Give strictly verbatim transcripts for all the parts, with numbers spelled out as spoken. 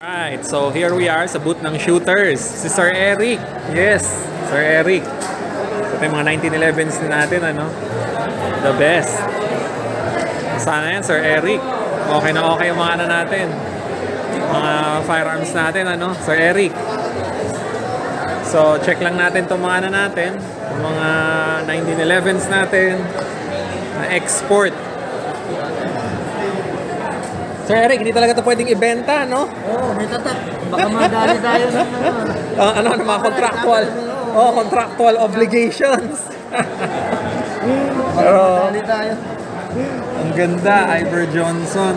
Right, so here we are sa booth ng shooters. Si Sir Eric. Yes, Sir Eric. Ito yung mga nineteen elevens natin, ano? The best. Sana yan, Sir Eric. Okay na okay yung mga ano natin. Mga firearms natin, ano? Sir Eric. So, check lang natin itong mga ano natin. Yung mga nineteen elevens natin. Na export. Sir Eric, hindi talaga ito pwedeng ibenta, no? Oo, oh, may tatak. Baka madali tayo ng ano. Uh, ano, mga contractual. Oh, contractual obligations. Pero, madali tayo. Ang ganda, Iver Johnson.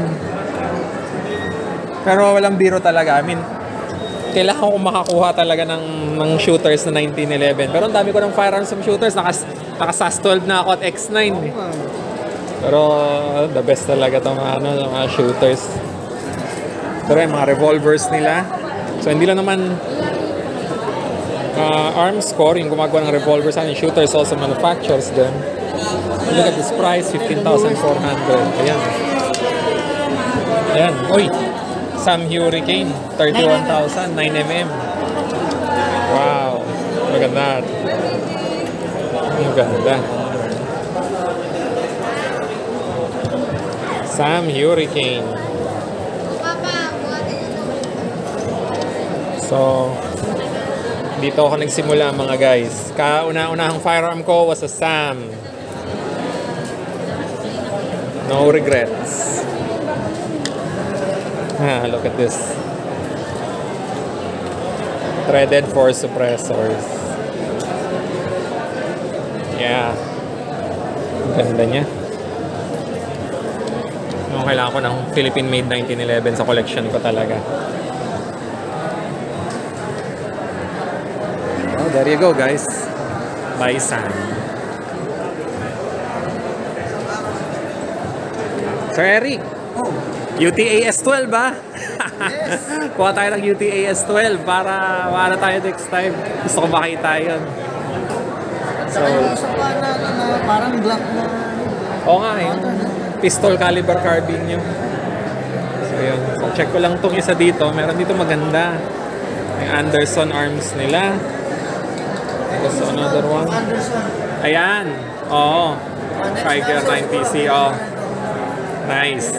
Pero walang biro talaga. I mean, kailangan ko makakuha talaga ng, ng shooters na nineteen eleven. Pero ang dami ko ng firearms ng shooters. Nakas, naka-S A S twelve na ako at X nine. Eh. Pero the best talaga itong mga, ano, mga shooters. Pero yung mga revolvers nila. So hindi lang naman uh, arms core yung gumagawa ng revolvers. And shooters also manufactures them. Look at this price, fifteen thousand four hundred. Ayan. Ayan. Uy! Sam Hurricane, thirty-one thousand, nine millimeter. Wow! Maganda. Maganda. Sam Hurricane. So, dito ako nagsimula mga guys. Kauna-unahang firearm ko was a Sam. No regrets. Ah, look at this. Threaded for suppressors. Yeah. Ganda niya. Kailangan ko ng Philippine-made nineteen eleven sa collection ko talaga. Oh, there you go, guys. By Sam. Sir Eric. Oh. U T A S twelve, ba? Yes. Kuha tayo ng U T A S twelve para maano tayo next time. Gusto ko makita yun. So, yung isa pa na, na, na parang Glock na... Oo nga, yung pistol caliber carbine nyo. So yun. So, check ko lang itong isa dito. Meron dito maganda. May Anderson arms nila. Tapos another one. Ayan. Oo. Tiger nine P C. Oh. Nice.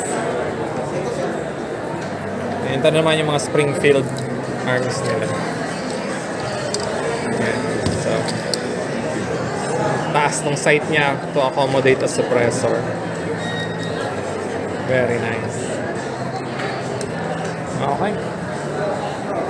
Ito naman yung mga Springfield arms nila. Ayan. So, taas ng sight niya to accommodate a suppressor. Very nice. Okay.